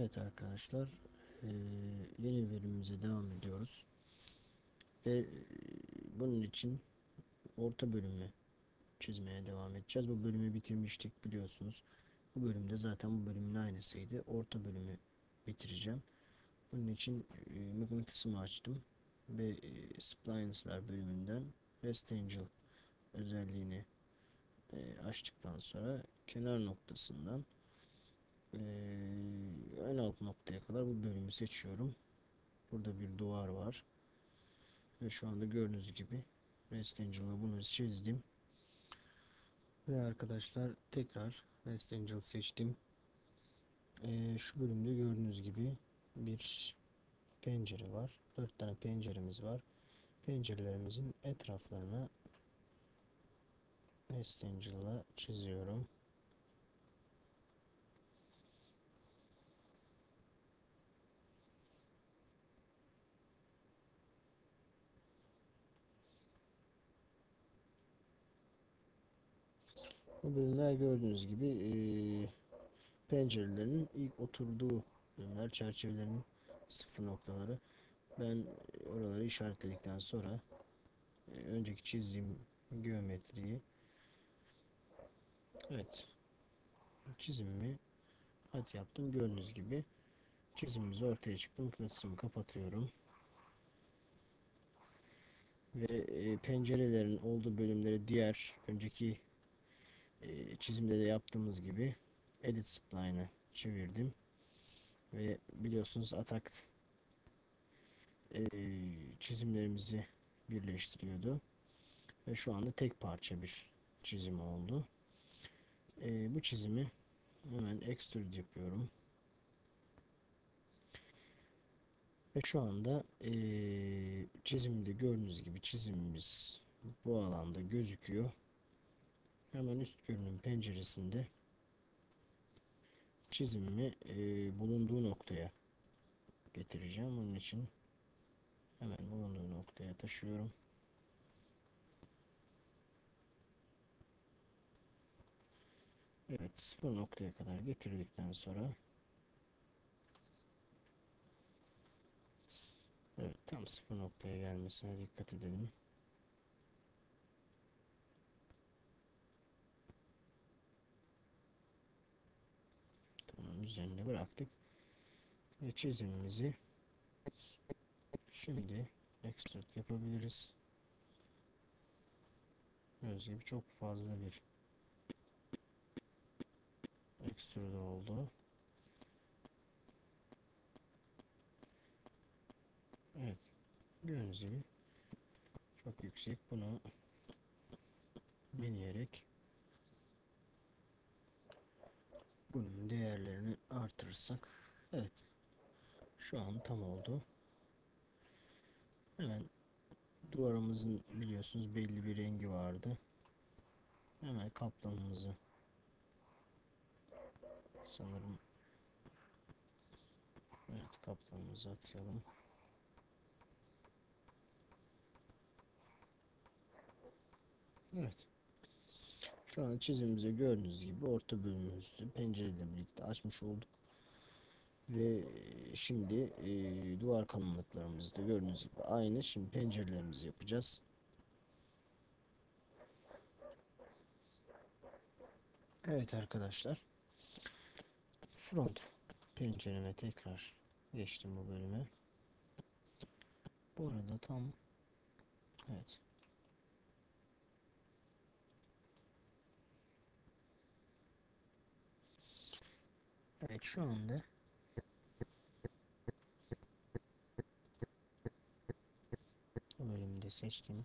Evet arkadaşlar, eee, yeni bölümümüze devam ediyoruz ve bunun için orta bölümü çizmeye devam edeceğiz. Bu bölümü bitirmiştik biliyorsunuz. Bu bölümde zaten bu bölümün aynısıydı. Orta bölümü bitireceğim. Bunun için mıknatısımı açtım ve Splines'lar bölümünden Rectangle özelliğini açtıktan sonra kenar noktasından en alt noktaya kadar bu bölümü seçiyorum. Burada bir duvar var. Ve şu anda gördüğünüz gibi Rectangle'ı bunu çizdim. Ve arkadaşlar tekrar Rectangle seçtim. Şu bölümde gördüğünüz gibi bir pencere var. 4 tane penceremiz var. Pencerelerimizin etraflarına Rectangle'la çiziyorum. Bu bölümler gördüğünüz gibi pencerelerin ilk oturduğu bölümler, çerçevelerin sıfır noktaları. Ben oraları işaretledikten sonra önceki çizdiğim geometriyi, evet, çizimimi yaptım. Gördüğünüz gibi çizimimiz ortaya çıktı. Mıknatısımı kapatıyorum ve pencerelerin olduğu bölümleri diğer önceki çizimde de yaptığımız gibi Edit Spline'ı çevirdim ve biliyorsunuz atak çizimlerimizi birleştiriyordu ve şu anda tek parça bir çizim oldu. Bu çizimi hemen extrude yapıyorum. Ve şu anda çizimde gördüğünüz gibi çizimimiz bu alanda gözüküyor. Hemen üst görünüm penceresinde çizimimi bulunduğu noktaya getireceğim. Bunun için hemen bulunduğu noktaya taşıyorum. Evet, sıfır noktaya kadar getirdikten sonra, evet, tam sıfır noktaya gelmesine dikkat edelim. Tamam, üzerine bıraktık ve çizimimizi şimdi extrude yapabiliriz. Gördüğünüz gibi çok fazla bir extrude oldu. Evet, gördüğünüz gibi çok yüksek. Bunu deneyerek bunun değerlerini artırırsak, evet, şu an tam oldu. Hemen duvarımızın biliyorsunuz belli bir rengi vardı. Hemen kaplamamızı sanırım, evet, kaplamamızı atayalım. Evet, şu an çizimimize gördüğünüz gibi orta bölümümüzü pencereyle birlikte açmış olduk. Ve şimdi duvar kalınlıklarımızı da gördüğünüz gibi aynı. Şimdi pencerelerimizi yapacağız. Evet arkadaşlar, front pencereme tekrar geçtim bu bölüme. Bu arada tam, evet, evet, şu anda bu bölümde seçtim.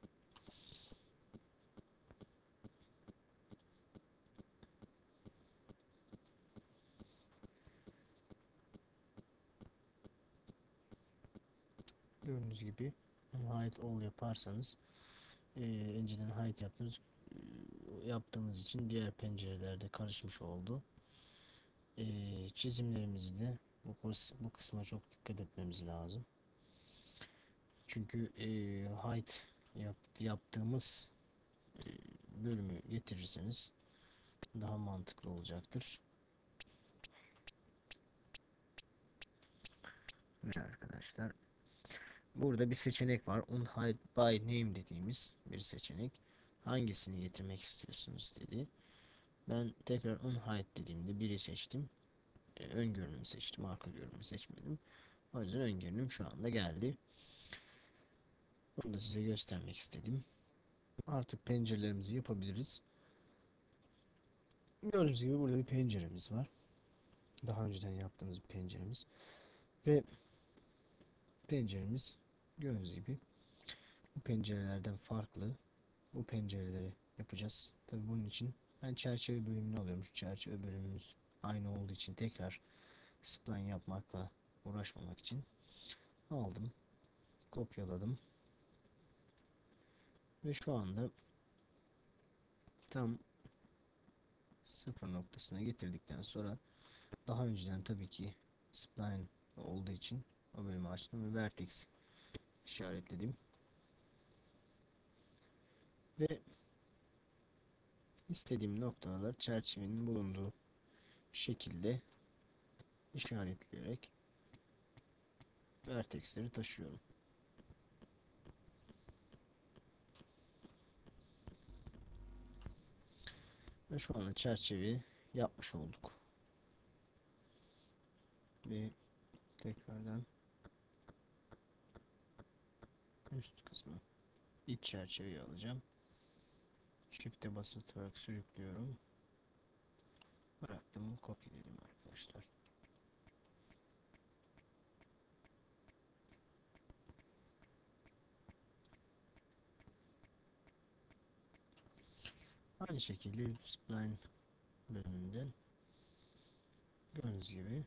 Gördüğünüz gibi hide all yaparsanız, önceden hide yaptığımız için diğer pencerelerde karışmış oldu. Çizimlerimizde bu kısma çok dikkat etmemiz lazım. Çünkü hide yaptığımız e, bölümü getirirseniz daha mantıklı olacaktır. Ve arkadaşlar burada bir seçenek var. Unhide by name dediğimiz bir seçenek. Hangisini getirmek istiyorsunuz dedi. Ben tekrar unhide dediğimde biri seçtim. Ön görünümü seçtim. Arka görünümü seçmedim. O yüzden ön görünüm şu anda geldi. Bunu da size göstermek istedim. Artık pencerelerimizi yapabiliriz. Gördüğünüz gibi burada bir penceremiz var. Daha önceden yaptığımız bir penceremiz. Ve penceremiz gördüğünüz gibi bu pencerelerden farklı. Bu pencereleri yapacağız. Tabi bunun için ben çerçeve bölümünü alıyorum. Çerçeve bölümümüz aynı olduğu için tekrar spline yapmakla uğraşmamak için aldım. Kopyaladım. Ve şu anda tam sıfır noktasına getirdikten sonra daha önceden tabii ki spline olduğu için o bölümü açtım ve vertex işaretledim. Ve istediğim noktalar çerçevenin bulunduğu şekilde işaretleyerek vertexleri taşıyorum. Ve şu anda çerçeveyi yapmış olduk. Ve tekrardan üst kısmı iç çerçeveyi alacağım. Shift'e basılarak sürüklüyorum. Bıraktım, kopyaladım arkadaşlar. Aynı şekilde spline bölümünden gördüğünüz gibi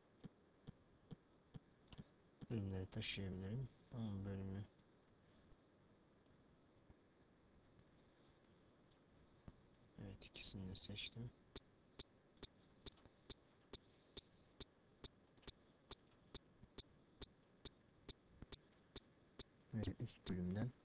bölümleri taşıyabilirim. Ama bölümü evet, ikisini de seçtim. Ve üst bölümden